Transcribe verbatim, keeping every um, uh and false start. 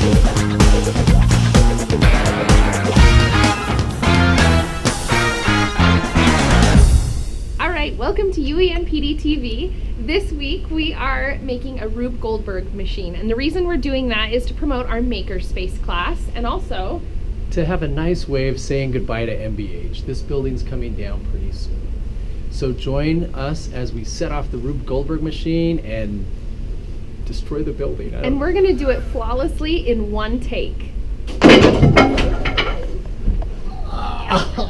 Welcome to U E N P D T V. This week we are making a Rube Goldberg machine, and the reason we're doing that is to promote our MakerSpace class and also to have a nice way of saying goodbye to M B H. This building's coming down pretty soon. So join us as we set off the Rube Goldberg machine and destroy the building. And we're going to do it flawlessly in one take.